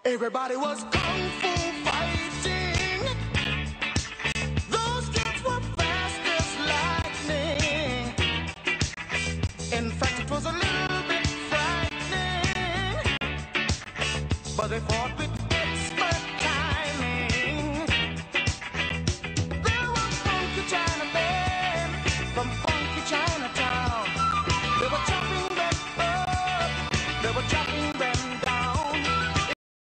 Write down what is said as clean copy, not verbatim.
Everybody was kung fu fighting. Those kids were fast as lightning. In fact, it was a little bit frightening, but they fought with